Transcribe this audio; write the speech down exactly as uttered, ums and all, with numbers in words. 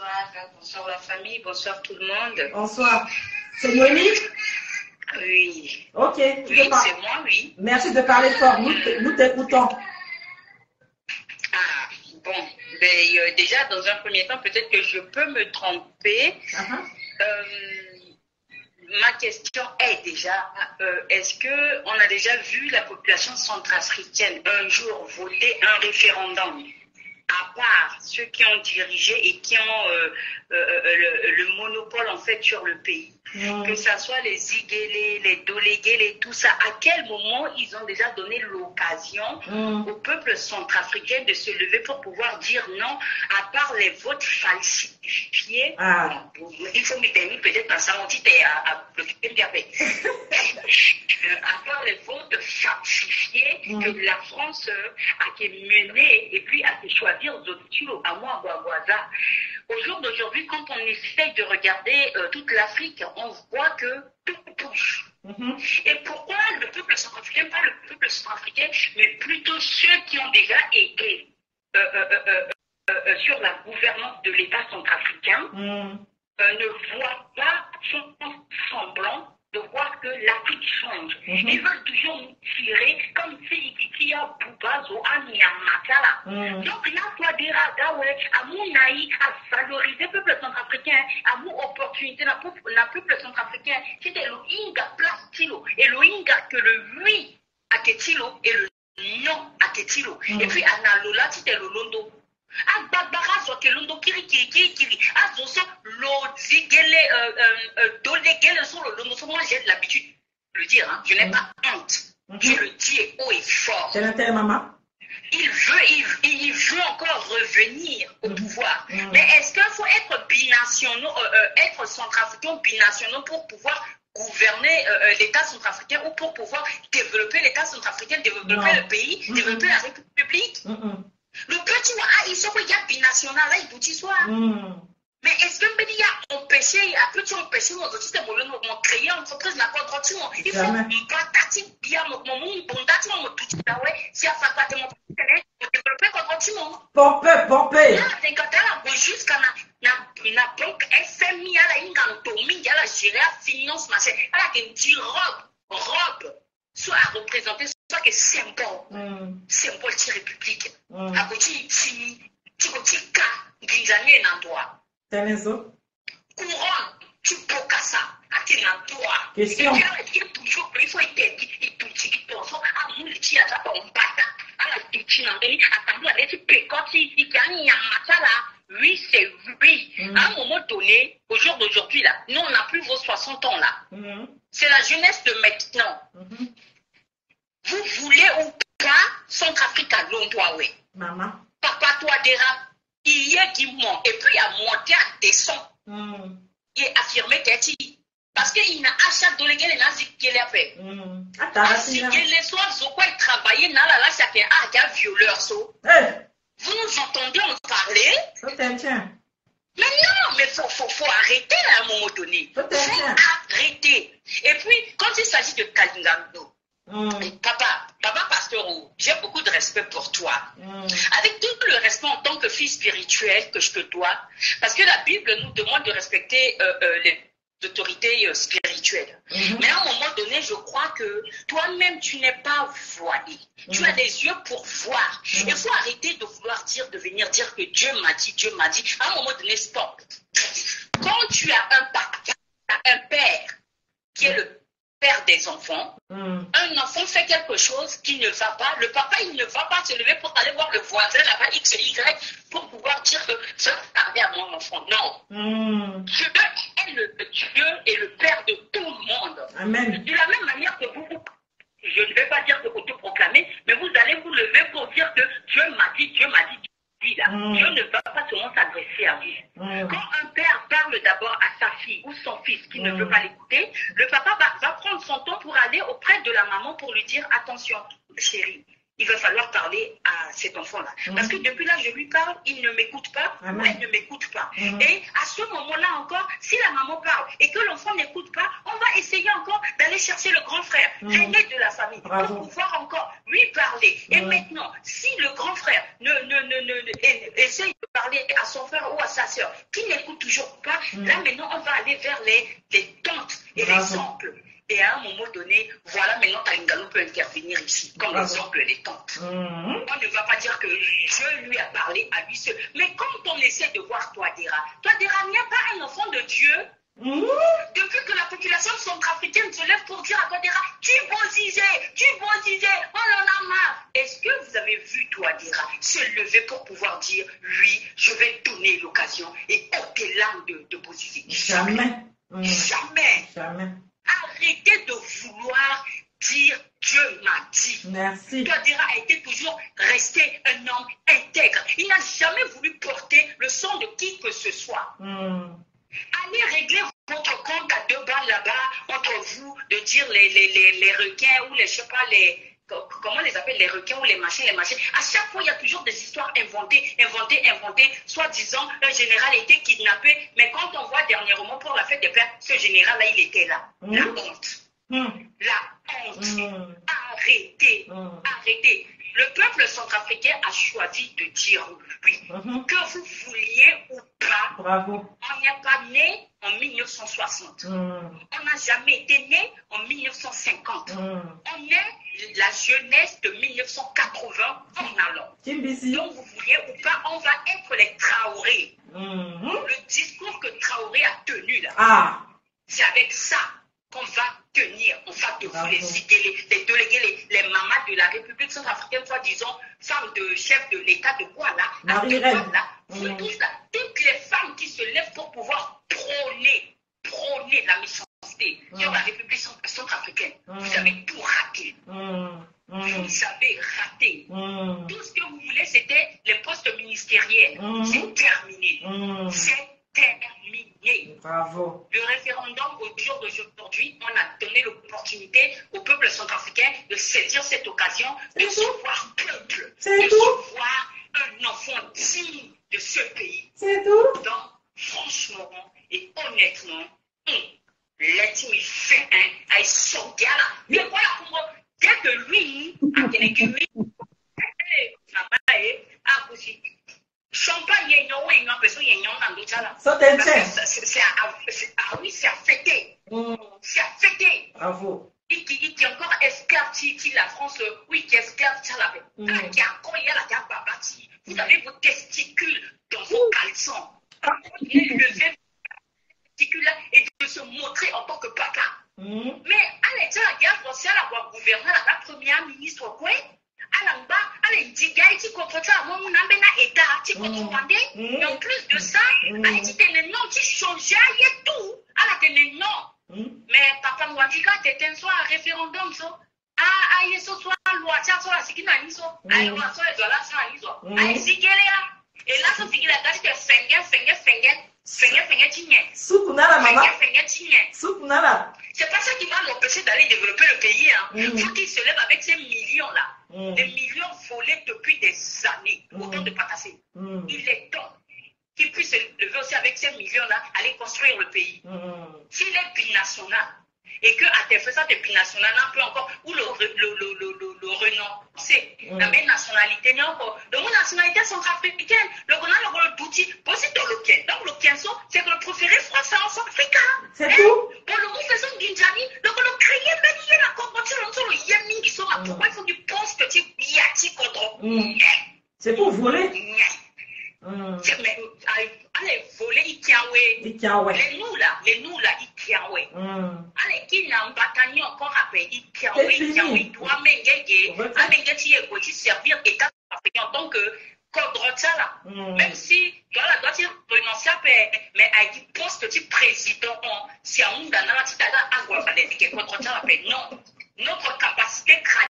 Bonsoir, bonsoir la famille, bonsoir tout le monde. Bonsoir. C'est Noémie? Oui. Ok. Oui, c'est moi, oui. Merci de parler fort. Nous, nous t'écoutons. Ah, bon. Ben, euh, déjà, dans un premier temps, peut-être que je peux me tromper. Uh-huh. euh, ma question est déjà, euh, est-ce qu'on a déjà vu la population centrafricaine un jour voter un référendum? À part ceux qui ont dirigé et qui ont euh, euh, le, le monopole en fait sur le pays, mmh. que ce soit les Igélés, les Dolégués, tout ça, à quel moment ils ont déjà donné l'occasion mmh. au peuple centrafricain de se lever pour pouvoir dire non, à part les votes falsifiés? Ah. Il faut me terminer peut-être dans ça, on dit à, à bloquer le à part les votes falsifiés mmh. que la France a été menée et puis a été choisie à moi, Guaguaza. Au jour d'aujourd'hui, quand on essaye de regarder euh, toute l'Afrique, on voit que tout touche. Mm-hmm. Et pourquoi le peuple centrafricain, pas le peuple centrafricain, mais plutôt ceux qui ont déjà été euh, euh, euh, euh, euh, sur la gouvernance de l'État centrafricain, mm. euh, ne voient pas, font semblant de voir que l'Afrique change. Mm-hmm. Ils veulent toujours nous tirer comme si il y a Boubazo à Niamakala. Mm. Donc là, toi, dire à mon naïf, à valoriser le peuple centrafricain, à mon opportunité, le peuple centrafricain, c'était le Inga plastilo, et le Inga que le oui à Ketilo et le non à Ketilo. Mm. Et puis à Nalola, c'était le Londo. A Barbara soke londo kiri kiri kiri kiri a zoso lo zigele dolegele sur le londo. Moi j'ai l'habitude de le dire, hein. Je n'ai mm. pas honte. Mm-hmm. Je le dis haut et fort. C'est l'intérêt, maman. Il veut, il, il veut encore revenir au mm. pouvoir. Mm. Mais est-ce qu'il faut être binationaux, euh, euh, être centrafricain binationaux pour pouvoir gouverner euh, l'État centrafricain ou pour pouvoir développer l'État centrafricain, développer non. le pays, mm-hmm. développer la République? Mm-hmm. Le petit wa il se voit binational là il bouti soit. Mais est-ce que me dit a empêché a petit empêché mon petit de mon mon créer entreprise la contre il faut pas tati bien mon mon bon dati mon tout ça ouais si a fait pas de mon développer contre mon pompe pompe là c'est quand là jusqu'à na na na banque F M I à la inganto mi à la gérer finance machin à la qui dit robe robe soit à représenter soit que symbole mm. symbole de république mm. à côté ti ti côté ka ngizanye na toi tenezo couronne tu peux ça à ti na toi question il faut toujours il faut être il tout ti qui pense à mon ti à ça on pata à la ti na ni à ta la ti pécoti il gagne ça là oui c'est oui mm. à un moment donné au jour d'aujourd'hui là nous on n'a plus vos soixante ans là mm. c'est la jeunesse de maintenant mm-hmm. Vous voulez ou pas Centrafrique à Londres, oui. Maman. Papa, toi, déjà, il y a qui monte, et puis à monter, à descendre. Mm. Il est affirmé qu'il parce qu'il n'a à chaque délégué les nazis qu'il a fait. Si les soirs, ils ont quoi travailler, n'a la là, ça fait un gars violeur, so. Vous nous entendez en parler? Mais non, mais il faut, faut, faut arrêter là, à un moment donné. Il faut arrêter. Et puis, quand il s'agit de Kalingando, Mm. Papa, papa pasteur, j'ai beaucoup de respect pour toi. Mm. Avec tout le respect en tant que fille spirituelle que je te dois, parce que la Bible nous demande de respecter euh, euh, les autorités euh, spirituelles. Mm-hmm. Mais à un moment donné, je crois que toi-même, tu n'es pas voilé. Mm. Tu as des yeux pour voir. Mm. Il faut arrêter de vouloir dire, de venir dire que Dieu m'a dit, Dieu m'a dit. À un moment donné, stop. Quand tu as un papa, un père qui est le père des enfants, mm. un enfant fait quelque chose qui ne va pas, le papa il ne va pas se lever pour aller voir le voisin là-bas X et Y pour pouvoir dire que ça va arriver à mon enfant. Non. Mm. Dieu est le Dieu et le père de tout le monde. Amen. De la même manière que vous, je ne vais pas dire que vous te proclamez, mais vous allez vous lever pour dire que Dieu m'a dit, Dieu m'a dit, Dieu là. Mm. Dieu ne va pas seulement s'adresser à vous. Mm. Quand un père parle d'abord à sa fille ou son fils qui mm. ne veut pas l'écouter, le papa va, va prendre son temps pour aller auprès de la maman pour lui dire attention, chérie, il va falloir parler à cet enfant-là. Mmh. Parce que depuis là, je lui parle, il ne m'écoute pas, Amen. moi, il ne m'écoute pas. Mmh. Et à ce moment-là encore, si la maman parle et que l'enfant n'écoute pas, on va essayer encore d'aller chercher le grand frère, mmh. l'aîné de la famille, Bravo. pour pouvoir encore lui parler. Mmh. Et maintenant, si le grand frère ne, ne, ne, ne, ne essaye de parler à son frère ou à sa soeur, qui n'écoute toujours pas, mmh. là maintenant, on va aller vers les, les tantes et Bravo. les oncles. Et à un moment donné, voilà, maintenant Talingalo peut intervenir ici, comme Bravo. les oncles et les tantes. Mmh. On ne va pas dire que Dieu lui a parlé à lui seul. Mais quand on essaie de voir Touadéra, Touadéra n'est pas un enfant de Dieu. Mmh. Depuis que la population centrafricaine se lève pour dire à Touadéra, tu bosisais, tu bosisais, on en a marre. Est-ce que vous avez vu Touadéra se lever pour pouvoir dire, oui, je vais donner l'occasion et ôter l'âme de, de bosiser? Jamais. Mmh. Jamais. Jamais. Arrêtez de vouloir dire Dieu m'a dit. Merci. Touadéra a été toujours resté un homme intègre. Il n'a jamais voulu porter le sang de qui que ce soit. Mm. Allez régler votre compte à deux balles là-bas entre vous, de dire les, les, les, les requins ou les, je sais pas, les... Comment on les appelle, les requins ou les machins, les machins. À chaque fois, il y a toujours des histoires inventées, inventées, inventées. Soi-disant, un général était kidnappé, mais quand on voit dernièrement pour la fête des pères, ce général-là, il était là. Mmh. La honte. Mmh. La honte. Mmh. Arrêtez. Mmh. Arrêtez. Le peuple centrafricain a choisi de dire oui. Mmh. Que vous vouliez ou pas, Bravo. On n'est pas né en mille neuf cent soixante. Mmh. On n'a jamais été né en mille neuf cent cinquante. Mmh. On est la jeunesse de mille neuf cent quatre-vingts en allant. Donc vous vouliez ou pas, on va être les Traoré. Mmh. Le discours que Traoré a tenu là, ah. c'est avec ça qu'on va tenir. On va devoir les idées, les, les délégués, les, les mamas de la République centrafricaine, soi-disant femmes de chef de l'État de quoi là, Marie-Reine. là, vous mmh. tous là, toutes les femmes qui se lèvent pour pouvoir prôner, prôner la méchanceté mmh. sur la République centrafricaine. Mmh. Vous avez tout raté. Mmh. Mmh. Vous avez raté. Mmh. Tout ce que vous voulez, c'était les postes ministériels. Mmh. C'est terminé. Mmh. C'est terminé. Bravo. Le référendum au jour d'aujourd'hui, on a donné l'opportunité au peuple centrafricain de saisir cette occasion de se voir peuple, de tout. se voir un enfant digne de ce pays. C'est tout. Donc, franchement et honnêtement, l'être il fait un, un soldat. Mais voilà comment, dès que lui, a quelqu'un, lui, aussi. Champagne, il y a une personne, il y a un autre là. C'est ah oui, c'est affecté. Mm. C'est affecté. Bravo. Et qui est encore esclave, qui la France, oui, qui est esclave, ça la fait. Qui a encore, il y a la gare bâtie. Vous avez vos testicules dans vos caleçons. Il est levé vos testicules là et de se montrer en tant que papa. Mm. Mais à l'état la guerre française, la gouvernement, la première ministre, quoi? Alamba, allez, dit, tu comprends ça, moi, mon âme n'a état, tu comprends, et en plus de ça, allez, tu t'es le nom, tu changes, et tout, allez, t'es le nom. Mais papa, moi, tu as été un soir référendum, ça. Ah, ah, il soit loi, ça, soit, c'est qui n'a ni ça. Ah, loi, ça, il doit là, ça, ni ça. Ah, c'est qu'elle est là. Et là, ça, c'est qu'il a gâché, c'est fengue, fengue, fengue, fengue, fengue, tigné. Soukounala, maman. Fengue, fengue, tigné. Soukounala. C'est pas ça qui va l'empêcher d'aller développer le pays, hein. Il faut qu'il se lève avec ces millions-là. Mm. Des millions volés depuis des années, mm. autant de patassés. Mm. Il est temps qu'il puisse se lever aussi avec ces millions-là, aller construire le pays. Mm. S'il est binational, et qu'à tes faits, ça, binational, on peut encore, ou le, le, le, le, le, le renoncer, mm. la même nationalité, n'est encore. Le mot nationalité centrafricaine, le Ghana, le le Douti, c'est dans le Ken. Donc, le Kenso, c'est que le préféré français en Centrafrique. C'est hein? Tout. Bon, le mot faisant Ginjani, le le créé, même il y a la compétition, le Yemi, qui sont là. Pourquoi il faut du poste petit Yati contre. C'est pour voler. Mm. Mais, allez, voler, il tient, ouais. Il tient, ouais. Les nous, là, les nous, là, il tient, ouais. Mm. Allez, qui n'a pas gagné encore après, il tient, ouais, il tient, ouais. Il doit m'engager, à m'engager, il faut servir l'État africain en tant que Kodrota, là. Mm. Même si, toi, là, doit il renoncer à paix, mais à dit poste de président, si on a un petit à Kodrota, la paix. Non. Notre capacité